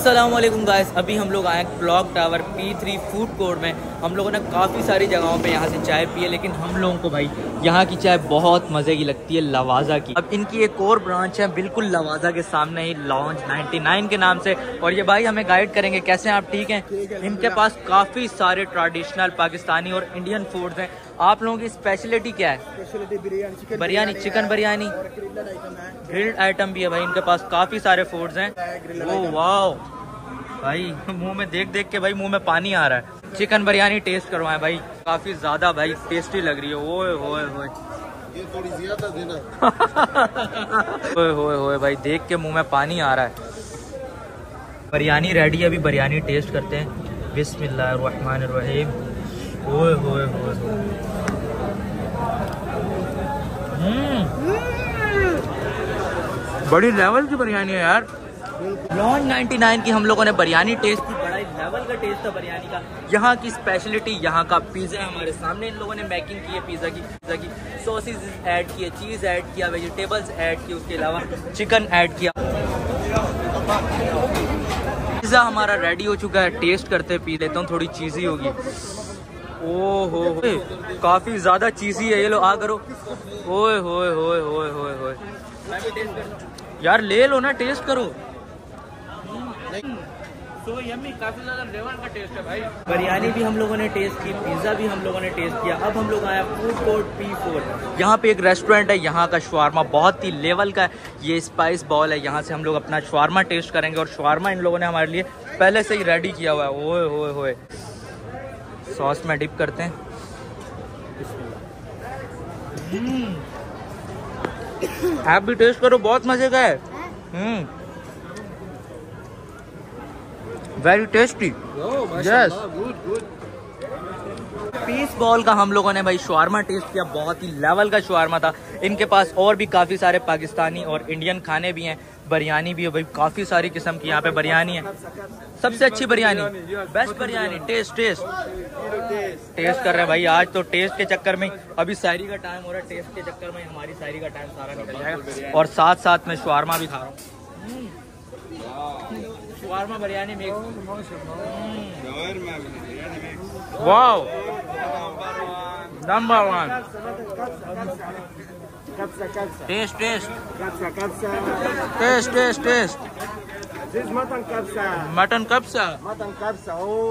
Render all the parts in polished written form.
अस्सलामुअलैकुम गाइस, अभी हम लोग आए clock tower P3 food court में। हम लोगों ने काफ़ी सारी जगहों पे यहाँ से चाय पी है, लेकिन हम लोगों को भाई यहाँ की चाय बहुत मज़े की लगती है, लवाजा की। अब इनकी एक और ब्रांच है बिल्कुल लवाजा के सामने ही, लॉन्ज 99 के नाम से। और ये भाई हमें गाइड करेंगे। कैसे हैं आप? ठीक हैं। इनके पास काफ़ी सारे ट्रेडिशनल पाकिस्तानी और इंडियन फूड्स हैं। आप लोगों की स्पेशलिटी क्या है? Biryani, chicken biryani, grilled item भी है भाई इनके पास। काफ़ी सारे फूड्स हैं। ओह वाह भाई, मुंह में देख देख के भाई मुंह में पानी आ रहा है। चिकन बिरयानी टेस्ट करवाएं भाई, काफ़ी ज़्यादा भाई टेस्टी लग रही है। ओए होए होए, ये थोड़ी ज्यादा देना। ओए होए होए भाई, देख के मुंह में पानी आ रहा है। बिरयानी रेडी है, अभी बिरयानी टेस्ट करते हैं। बिस्मिल्लाहिर्रहमानिर्रहीम। ओए होए होए, बड़ी लेवल की बिरयानी है यार। लॉन्ज 99 की हम लोगों ने बिरयानी टेस्ट की, बड़ा लेवल का टेस्ट था बिरयानी का। यहाँ की स्पेशलिटी यहाँ का पिज़्ज़ा है। हमारे सामने इन लोगों ने मेकिंग की है पिज़्ज़ा की सॉसेज ऐड किए, चीज़ ऐड किया, वेजिटेबल्स ऐड किए, उसके अलावा चिकन ऐड किया। पिज़्ज़ा हमारा रेडी हो चुका है, टेस्ट करते पी लेता हूँ, थोड़ी चीज़ी होगी। ओहो काफ़ी ज़्यादा चीज़ी है। ये लो आ करो। ओए होए होए होए होए होए, यार ले लो ना, टेस्ट करो। तो यम्मी, काफी ज्यादा लेवल का टेस्ट है भाई। बिरयानी भी हम लोगों ने टेस्ट की, पिज्जा भी हम लोगों ने टेस्ट किया। अब हम लोग आए फूड कोर्ट P4। यहाँ पे एक रेस्टोरेंट है, यहाँ का शवारमा बहुत ही लेवल का है। ये स्पाइस बॉल है, यहाँ से हम लोग अपना शवारमा टेस्ट करेंगे। और शवारमा इन लोगों ने हमारे लिए पहले से ही रेडी किया हुआ है। ओए होए होए, सॉस में डिप करते हैं। आप भी टेस्ट करो, बहुत मजे का है। Very tasty. यस, पीस बॉल का हम लोगों ने भाई शवारमा टेस्ट किया, बहुत ही लेवल का शवारमा था। इनके पास और भी काफी सारे पाकिस्तानी और इंडियन खाने भी हैं, बिरयानी भी है भाई, काफी सारी किस्म की यहाँ पे बिरयानी है। सबसे अच्छी बिरयानी, बेस्ट बिरयानी। टेस्ट कर रहे हैं भाई आज तो। टेस्ट के चक्कर में अभी शायरी का टाइम हो रहा है, टेस्ट के चक्कर में हमारी शायरी का टाइम सारा निकल जाएगा। और साथ साथ में शवारमा भी खा रहा हूँ। Shawarma biryani mix, wow number 1। Taste mutton कब्सा।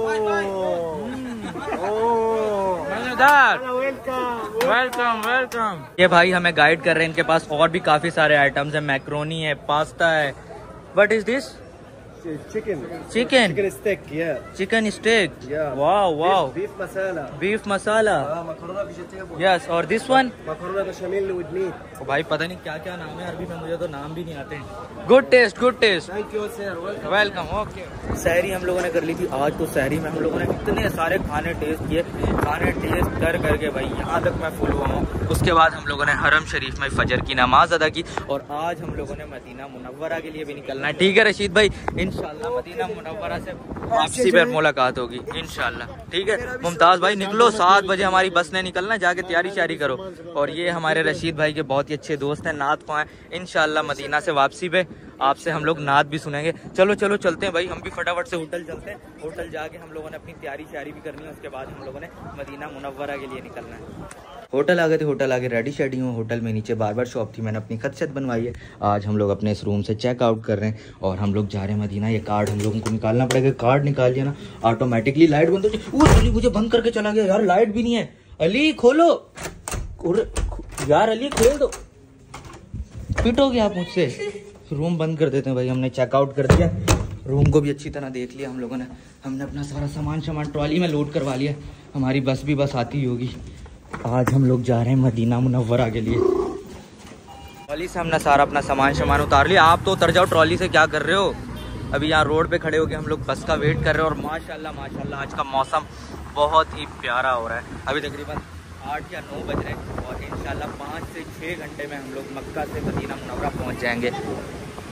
वेलकम। ये भाई हमें गाइड कर रहे हैं। इनके पास और भी काफी सारे आइटम्स हैं, मैक्रोनी है, पास्ता है। What is this? Chicken steak. Chicken steak, wow. Beef masala, yes. और दिस वन भाई पता नहीं क्या क्या नाम है अरबी में, मुझे तो नाम भी नहीं आते हैं। Good taste. Thank you sir, welcome. Okay, सहरी हम लोगों ने कर ली थी आज। तो सहरी में हम लोगों ने इतने सारे खाने टेस्ट किए, खाने टेस्ट कर करके भाई यहाँ तक मैं फुल हुआ हूँ। उसके बाद हम लोगों ने हरम शरीफ में फजर की नमाज अदा की। और आज हम लोगों ने मदीना मुनव्वरा के लिए भी निकलना है। ठीक है रशीद भाई, इंशाल्लाह मदीना मुनव्वरा से वापसी पर मुलाकात होगी इंशाल्लाह। ठीक है मुमताज भाई, निकलो 7 बजे हमारी बस ने निकलना, जाके तैयारी शारी करो। और ये हमारे रशीद भाई के बहुत ही अच्छे दोस्त हैं, नात को हैं। इंशाल्लाह मदीना से वापसी पे आपसे हम लोग नात भी सुनेंगे। चलो चलते हैं भाई, हम भी फटाफट से होटल चलते हैं। होटल जाके हम लोगों ने अपनी तैयारी शारी भी करनी है। उसके बाद हम लोगों ने मदीना मुनव्वरा के लिए निकलना है। होटल आ गए थे, होटल आगे रेडी शेडी हूँ। होटल में नीचे बार्बर शॉप थी, मैंने अपनी खत बनवाई है। आज हम लोग अपने इस रूम से चेकआउट कर रहे हैं और हम लोग जा रहे हैं मदीना। ये कार्ड हम लोगों को निकालना पड़ेगा। कार्ड निकाल लिया ना, ऑटोमेटिकली लाइट बंद हो जाए। मुझे बंद करके चला गया यार, लाइट भी नहीं है। अली खोलो यार, अली खोल दो। पिटोगे आप मुझसे? रूम बंद कर देते हैं भाई। हमने चेकआउट कर दिया, रूम को भी अच्छी तरह देख लिया हम लोगों ने। हमने अपना सारा सामान ट्रॉली में लोड करवा लिया। हमारी बस भी बस आती ही होगी। आज हम लोग जा रहे हैं मदीना मुनव्वरा के लिए। ट्रॉली से हमने सारा अपना सामान उतार लिया। आप तो उतर जाओ ट्रॉली से, क्या कर रहे हो? अभी यहाँ रोड पे खड़े होके हम लोग बस का वेट कर रहे हैं। और माशाल्लाह आज का मौसम बहुत ही प्यारा हो रहा है। अभी तकरीबन 8 या 9 बज रहे हैं और इंशाल्लाह 5 से 6 घंटे में हम लोग मक्का से मदीना मुनव्वरा पहुँच जाएंगे।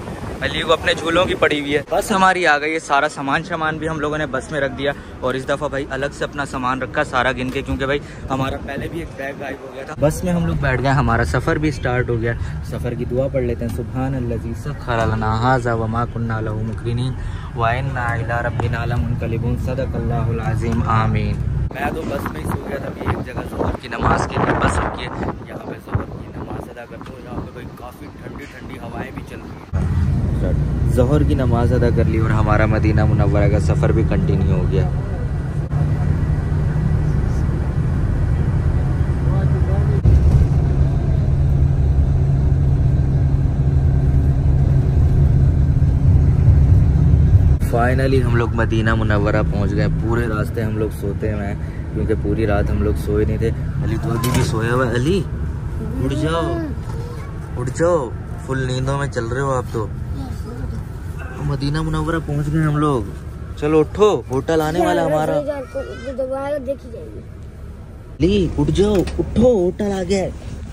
अली को अपने झूलों की पड़ी हुई है। बस हमारी आ गई है, सारा सामान भी हम लोगों ने बस में रख दिया और इस दफ़ा भाई अलग से अपना सामान रखा सारा गिन के, क्योंकि भाई हमारा पहले भी एक बैग गायब हो गया था। बस में हम लोग बैठ गए, हमारा सफ़र भी स्टार्ट हो गया। सफ़र की दुआ पढ़ लेते हैं। सुभान अल्लज़ी सख़्ख़र लना हाज़ा व मा कुन्ना लहू मुक़रिनीन व इन्ना इला रब्बिना लमुनक़लिबून सदक़ल्लाहुल अज़ीम आमीन। मैं तो बस में ही सो गया था। अभी एक जगह ज़ोहर की नमाज़ के लिए बस रुकी है, यहाँ पे ज़ोहर की नमाज़ अदा करते हो। यहाँ पे भाई काफ़ी ठंडी ठंडी हवाएं भी चल रही है। ज़ोहर की नमाज़ अदा कर ली और हमारा मदीना मुनव्वरा का सफ़र भी कंटिन्यू हो गया। फाइनली हम लोग मदीना मुनव्वरा पहुंच गए। पूरे रास्ते हम लोग सोते हैं, क्योंकि पूरी रात हम लोग सोए नहीं थे। अली तो अभी भी सोया हुआ है। अली उठ जाओ, उठ जाओ, फुल नींदों में चल रहे हो आप तो। मदीना मुनव्वरा पहुंच गए हम लोग। चलो उठो, होटल आने वाला हमारा। अली उठ जाओ, उठो, होटल आ गया।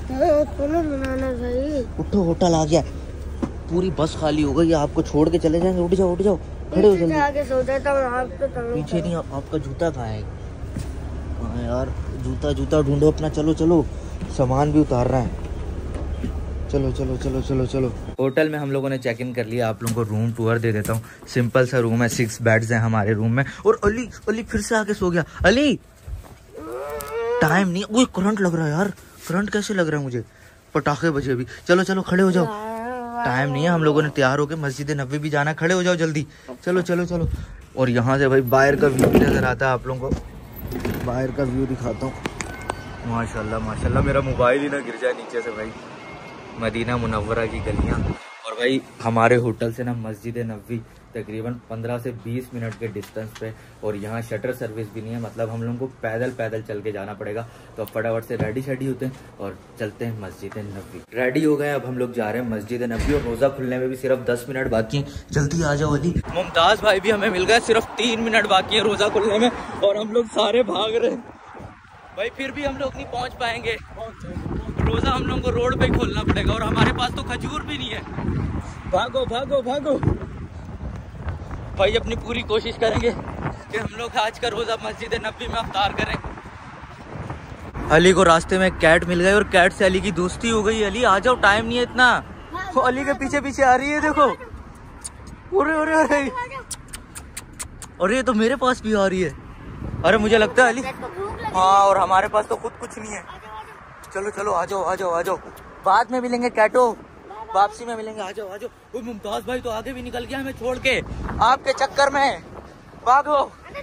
उठो, होटल आ गया। पूरी बस खाली हो गई, आपको छोड़ के चले जाएंगे। उठ जाओ, उठ जाओ, खड़े हो जल्दी। पीछे नहीं, आपका जूता कहाँ है? हाँ यार, जूता ढूंढो अपना। चलो चलो, सामान भी उतार रहा है। चलो चलो चलो चलो चलो। होटल में हम लोगों ने चेक इन कर लिया। आप लोगों को रूम टूर दे देता हूँ। सिंपल सा रूम है, 6 बेड्स हैं हमारे रूम में। और अली फिर से आके सो गया। अली टाइम नहीं, वो करंट लग रहा है यार। करंट कैसे लग रहा है मुझे? पटाखे बजे भी। चलो चलो, खड़े हो जाओ, टाइम नहीं है। हम लोगों ने तैयार होकर मस्जिद नबी भी जाना। खड़े हो जाओ जल्दी। चलो चलो चलो। और यहाँ से भाई बाहर का व्यू नजर आता है। आप लोगों को बाहर का व्यू दिखाता हूँ। माशाल्लाह माशाल्लाह, मेरा मोबाइल ही ना गिर जाए नीचे से। भाई मदीना मुनव्वरा की गलियाँ। और भाई हमारे होटल से ना मस्जिद नबी तकरीबन 15 से 20 मिनट के डिस्टेंस पे। और यहाँ शटर सर्विस भी नहीं है, मतलब हम लोगों को पैदल चल के जाना पड़ेगा। तो अब फटाफट से रेडी होते हैं और चलते हैं मस्जिद नबी। रेडी हो गए, अब हम लोग जा रहे हैं मस्जिद नबी। और रोज़ा खुलने में भी सिर्फ 10 मिनट बाकी है। जल्दी आ जाओ अली। मुमताज़ भाई भी हमें मिल गए, सिर्फ 3 मिनट बाकी है रोज़ा खुलने में और हम लोग सारे भाग रहे हैं। भाई फिर भी हम लोग नहीं पहुँच पाएंगे। रोज़ा हम लोगों को रोड पे खोलना पड़ेगा और हमारे पास तो खजूर भी नहीं है। भागो भागो भागो। भाई अपनी पूरी कोशिश करेंगे कि हम लोग आज का रोज़ा मस्जिद नबी में अफ्तार करें। अली को रास्ते में कैट मिल गई और कैट से अली की दोस्ती हो गई। अली आ जाओ, टाइम नहीं है इतना। वो अली के पीछे पीछे आ रही है, देखो। अरे अरे अरे अरे, ये तो मेरे पास भी आ रही है। अरे मुझे लगता है अली, हाँ, और हमारे पास तो खुद कुछ नहीं है। चलो चलो, आ जाओ आ जाओ आ जाओ। बाद में मिलेंगे कैटो, वापसी में मिलेंगे। आ जाओ आ जाओ। वो मुमताज भाई तो आगे भी निकल गया हमें छोड़ के, आपके चक्कर में। भागो।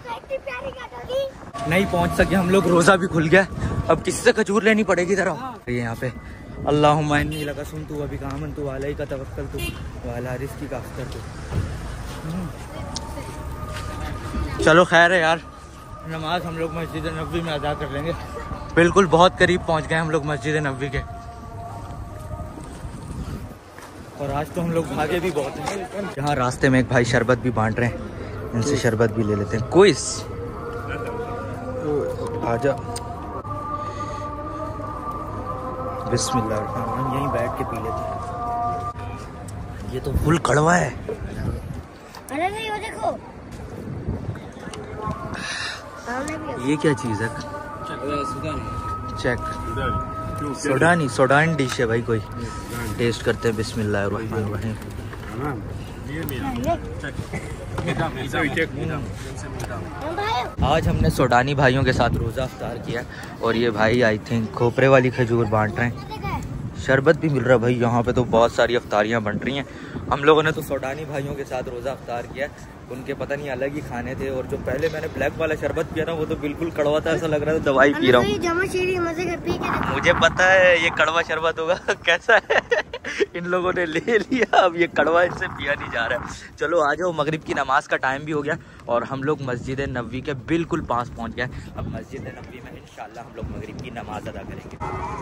नहीं पहुंच सके हम लोग, रोजा भी खुल गया। अब किसी से खजूर लेनी पड़ेगी। जरा ये यहाँ पे अल्लाहुम्मा इन्नी लका सुनतु व बिका आमनतु व अलैका तवक्कलतु व अला रिज़्क़िका अफ़तरतु। चलो खैर है यार, नमाज हम लोग मस्जिद नबी में अदा कर लेंगे। बिल्कुल बहुत करीब पहुंच गए हम लोग मस्जिद नबी के। और आज तो हम लोग भागे भी बहुत हैं। यहाँ रास्ते में एक भाई शरबत भी बांट रहे हैं, इनसे शरबत भी ले लेते हैं। कोई आजा, बिस्मिल्लाह, हम यहीं बैठ के पी लेते हैं। ये तो फुल कड़वा है। अरे नहीं, वो देखो, ये क्या चीज है? चेक, सोडानी डिश है भाई। कोई टेस्ट करते हैं। बिस्मिल्लाहिर्रहमानिर्रहीम। आज हमने सोडानी भाइयों के साथ रोज़ा अफ्तार किया और ये भाई आई थिंक खोपरे वाली खजूर बांट रहे हैं। शरबत भी मिल रहा है भाई। यहाँ पे तो बहुत सारी अफ्तारियाँ बन रही हैं। हम लोगों ने तो सोडानी भाइयों के साथ रोज़ा अफ्तार किया। उनके पता नहीं अलग ही खाने थे। और जो पहले मैंने ब्लैक वाला शरबत पिया ना, वो तो बिल्कुल कड़वा था, ऐसा लग रहा था दवाई पी रहा हूँ। मुझे पता है ये कड़वा शरबत होगा। कैसा है? इन लोगों ने ले लिया, अब ये कड़वा इनसे पिया नहीं जा रहा है। चलो आ जाओ, मगरिब की नमाज का टाइम भी हो गया और हम लोग मस्जिद नबी के बिल्कुल पास पहुँच गए। अब मस्जिद नबी में इंशाल्लाह हम लोग मगरिब की नमाज अदा करेंगे।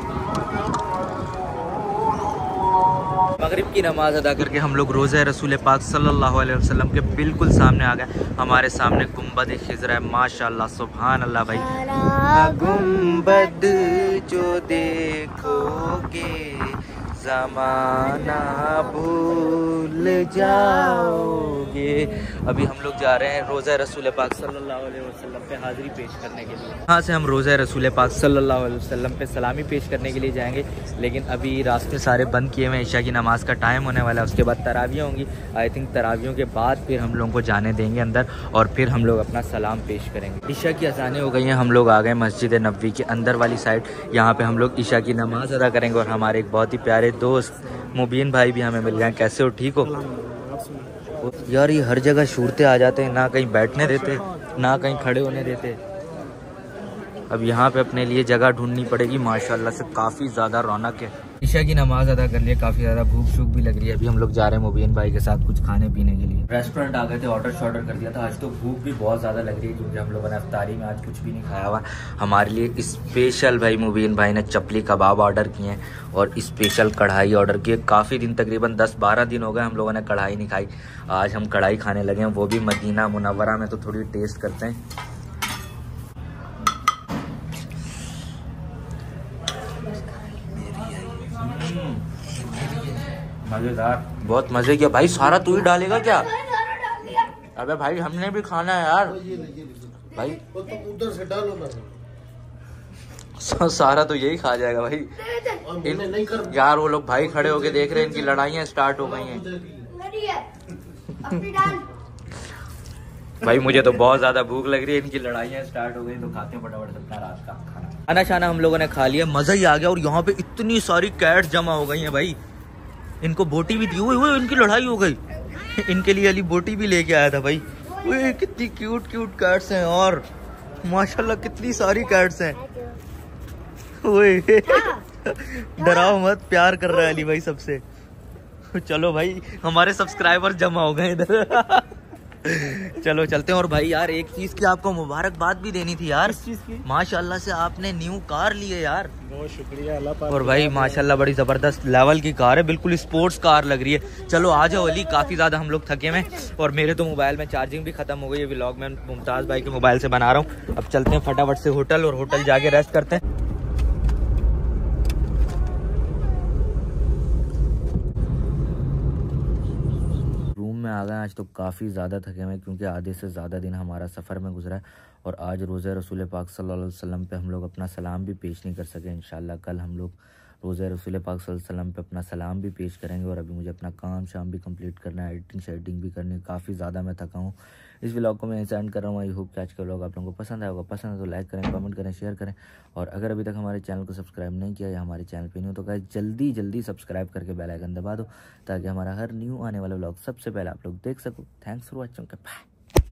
मगरिब की नमाज अदा करके हम लोग रोज़ा रसूल पाक सल्लल्लाहु अलैहि वसल्लम के बिल्कुल सामने आ गए। हमारे सामने गुम्बद खिज़र है, माशाल्लाह सुभान अल्लाह भाई। गुम्बद जो देखोगे ज़माना भूल जाओगे। अभी हम लोग जा रहे हैं रोज़ा रसूल पाक सल्लल्लाहु अलैहि वसल्लम पे हाज़िरी पेश करने के लिए। यहाँ से हम रोज़ा रसूल पाक सल्लल्लाहु अलैहि वसल्लम पे सलामी पेश करने के लिए जाएंगे, लेकिन अभी रास्ते सारे बंद किए हुए हैं। ईशा की नमाज़ का टाइम होने वाला है, उसके बाद तरावियाँ होंगी। आई थिंक तरावियों के बाद फिर हम लोगों को जाने देंगे अंदर और फिर हम लोग अपना सलाम पेश करेंगे। ईशा की अज़ानें हो गई हैं, हम लोग आ गए मस्जिद नबवी के अंदर वाली साइड। यहाँ पे हम लोग ईशा की नमाज़ अदा करेंगे और हमारे एक बहुत ही प्यारे दोस्त मुबीन भाई भी हमें मिल गए। कैसे हो, ठीक हो? यार ये हर जगह शूरते आ जाते हैं, ना कहीं बैठने देते ना कहीं खड़े होने देते। अब यहाँ पे अपने लिए जगह ढूंढनी पड़ेगी। माशाल्लाह से काफ़ी ज़्यादा रौनक है। ईशा की नमाज़ अदा कर लिए, काफ़ी ज़्यादा भूख शूख भी लग रही है। अभी हम लोग जा रहे हैं मुबीन भाई के साथ कुछ खाने पीने के लिए। रेस्टोरेंट आ गए थे, ऑर्डर कर दिया था। आज तो भूख भी बहुत ज़्यादा लग रही है क्योंकि हम लोगों ने इफ्तारी में आज कुछ भी नहीं खाया हुआ। हमारे लिए स्पेशल भाई मुबीन भाई ने चपली कबाब ऑर्डर किए हैं और स्पेशल कढ़ाई ऑर्डर की है। काफ़ी दिन, तकरीबन 10-12 दिन हो गए हम लोगों ने कढ़ाई नहीं खाई। आज हम कढ़ाई खाने लगे हैं, वो भी मदीना मुनव्वरा में। तो थोड़ी टेस्ट करते हैं। मज़ेदार, बहुत मज़े किया भाई। सारा तू ही डालेगा क्या? अबे भाई हमने भी खाना है यार भाई। तो उधर से डालो ना। सारा तो यही खा जाएगा भाई। नहीं कर यार वो लोग भाई खड़े होके देख रहे हैं, इनकी लड़ाइयाँ स्टार्ट हो गई हैं। भाई मुझे तो बहुत ज्यादा भूख लग रही है, इनकी लड़ाइयाँ स्टार्ट हो गई तो खाते हैं फटाफट सबका रात का खाना। खाना शाना हम लोगों ने खा लिया, मजा ही आ गया। और यहाँ पे इतनी सारी कैट्स जमा हो गई हैं भाई, इनको बोटी भी दी हुई। इनकी लड़ाई हो गई। इनके लिए अली बोटी भी लेके आया था भाई। वो कितनी क्यूट क्यूट कैट्स हैं और माशाल्लाह कितनी सारी कैट्स हैं। ओए डराओ मत, प्यार कर रहा है अली भाई सबसे। चलो भाई हमारे सब्सक्राइबर जमा हो गए इधर। चलो चलते हैं। और भाई यार एक चीज की आपको मुबारकबाद भी देनी थी यार। माशाल्लाह से आपने न्यू कार ली है यार, बहुत शुक्रिया अल्लाह पाक। और भाई माशाल्लाह बड़ी जबरदस्त लेवल की कार है, बिल्कुल स्पोर्ट्स कार लग रही है। चलो आ जाओ अली, काफी ज्यादा हम लोग थके हुए और मेरे तो मोबाइल में चार्जिंग भी खत्म हो गई है। व्लॉग में मुमताज भाई के मोबाइल से बना रहा हूँ। अब चलते हैं फटाफट से होटल, और होटल जाके रेस्ट करते हैं। में आ गए। आज तो काफ़ी ज़्यादा थके हुए क्योंकि आधे से ज़्यादा दिन हमारा सफ़र में गुजरा है और आज रोज़ा रसूल पाक सल्लल्लाहु अलैहि वसल्लम पे हम लोग अपना सलाम भी पेश नहीं कर सके। इंशाल्लाह कल हम लोग रोज़ा रसूल पाक सल्लल्लाहु अलैहि वसल्लम पे अपना सलाम भी पेश करेंगे। और अभी मुझे अपना काम शाम भी कंप्लीट करना है, एडिटिंग शेडिंग भी करनी है। काफ़ी ज़्यादा मैं थका हूँ। इस व्लॉग को मैं एंड कर रहा हूँ। आई होप कि आज का व्लॉग आप लोगों को पसंद आया होगा। पसंद है तो लाइक करें, कमेंट करें, शेयर करें। और अगर अभी तक हमारे चैनल को सब्सक्राइब नहीं किया या हमारे चैनल पे नहीं हो तो गाइस जल्दी सब्सक्राइब करके बेल आइकन दबा दो ताकि हमारा हर न्यू आने वाला व्लॉग सबसे पहले आप लोग देख सको। Thanks for watching. बाय।